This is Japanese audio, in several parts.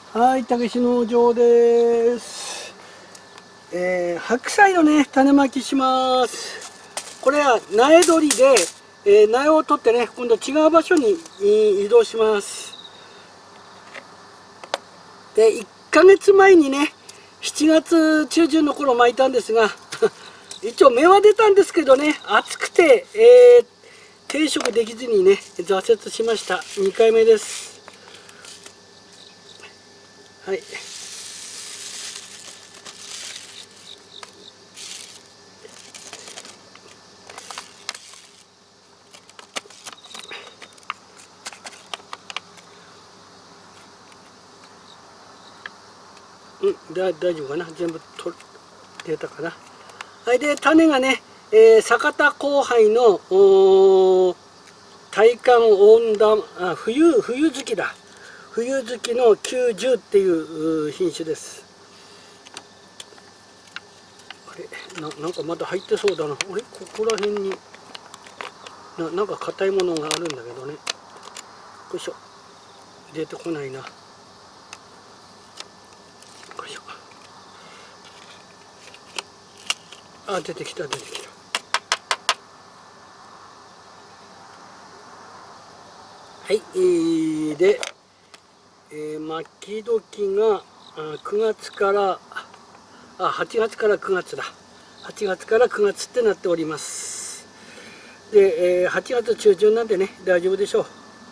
はい、たけし農場です。白菜のね、種まきします。これは苗取りで、苗を取ってね、今度違う場所に移動します。で、1ヶ月前にね、7月中旬の頃巻いたんですが、一応芽は出たんですけどね、暑くて、定食できずにね、挫折しました。2回目です。はい。大丈夫かな、全部出たかな。はい、で種がね、酒田交配の耐寒温暖冬月だ、冬月の90っていう品種です。あれなんかまだ入ってそうだな。あれここら辺になんか硬いものがあるんだけどね。よいしょ、出てこないな。よいしょ。あ、出てきた。はい、で、巻き時が9月から8月から9月だ。8月から9月ってなっております。で、8月中旬なんでね、大丈夫でしょう。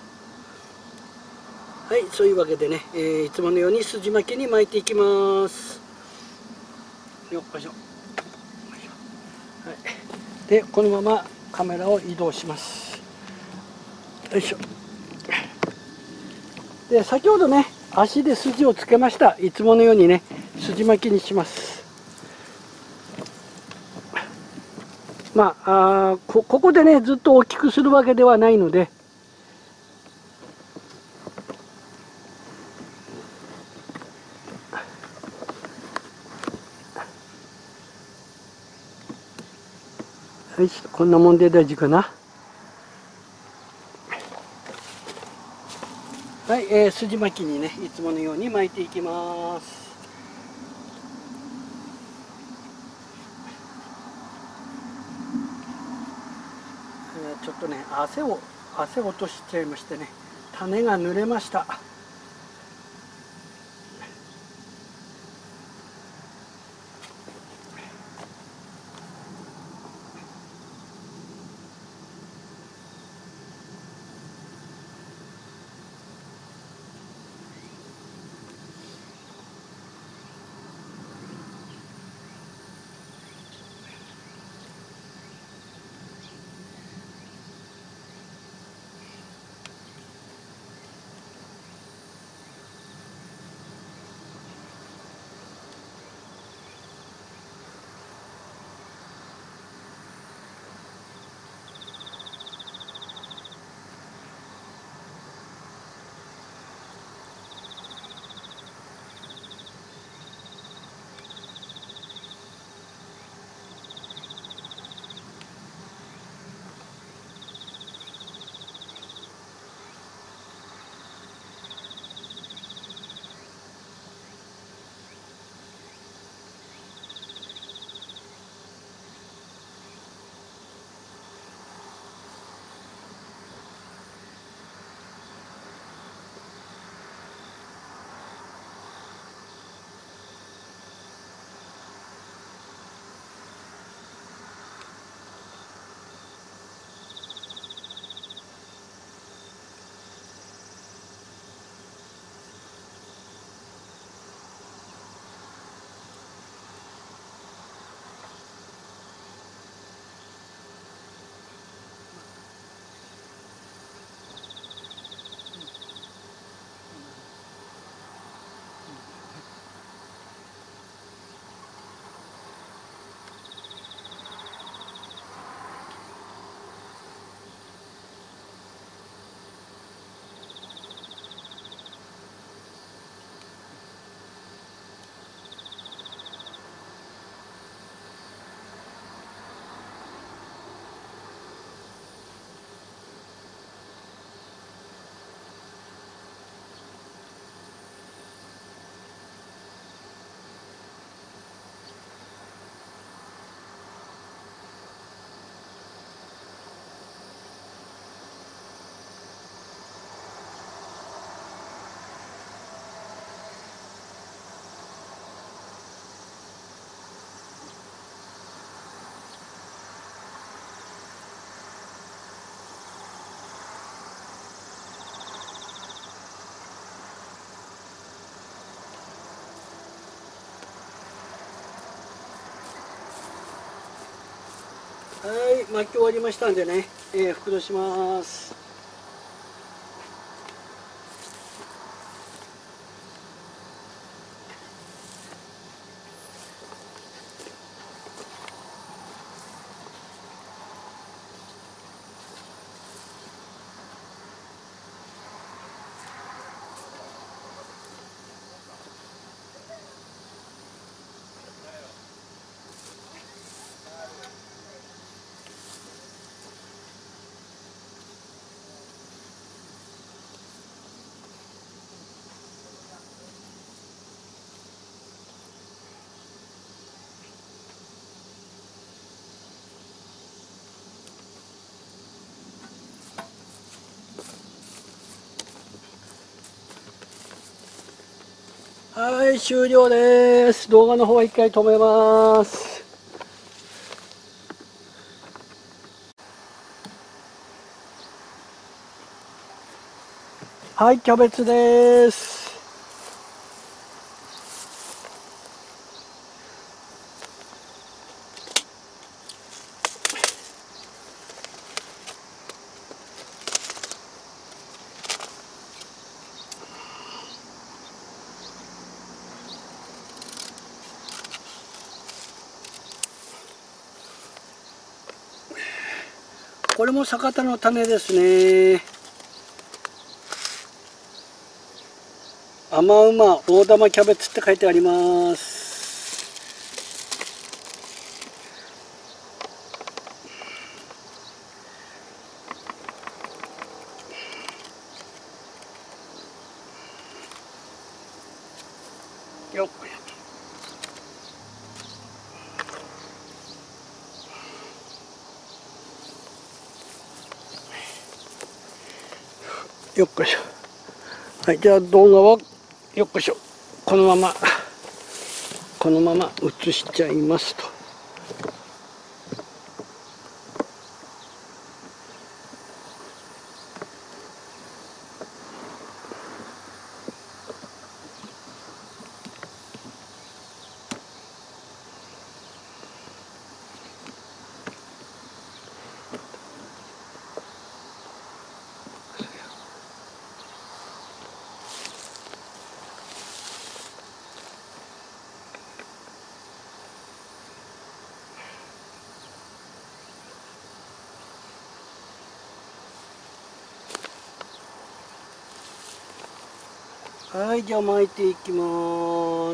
はい、そういうわけでね、いつものように筋巻きに巻いていきます。よいしょ。はい、で、このままカメラを移動します。よいしょ。で、先ほどね、足で筋をつけました。いつものようにね、筋巻きにします。まあ、ここでね、ずっと大きくするわけではないので、よし、こんなもんで大丈夫かな。はい、筋巻きにね、いつものように巻いていきます。ちょっとね、汗落としちゃいましてね、種が濡れました。 はい、巻き終わりましたんでね、袋します。はい、終了です。動画の方は一回止めます。はい、キャベツです。これも酒田の種ですね。甘うま大玉キャベツって書いてあります。よっ。よっこいしょ。はい、じゃあ動画はよっこいしょ。このまま映しちゃいますと。はい、じゃあ巻いていきます。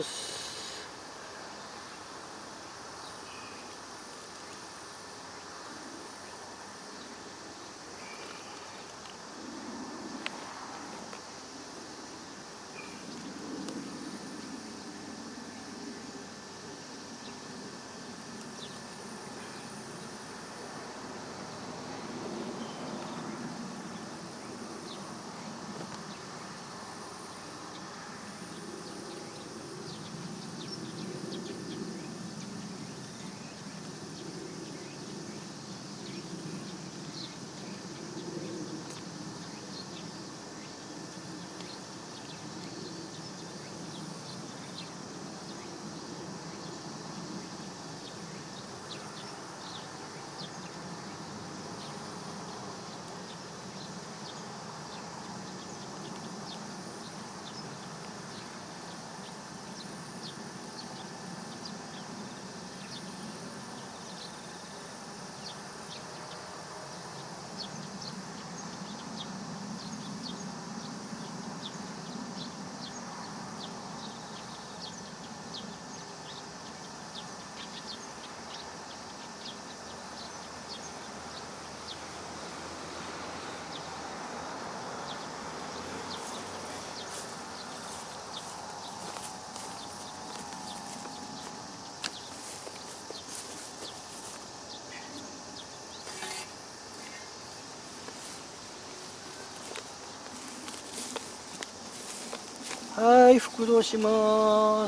はい、袋します。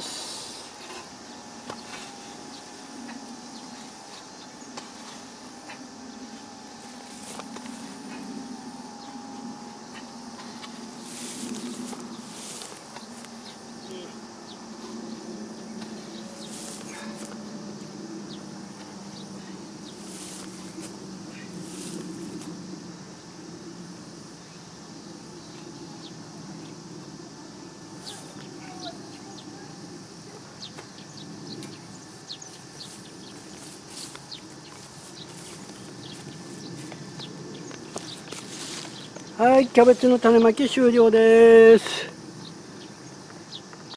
はい、キャベツの種まき終了です。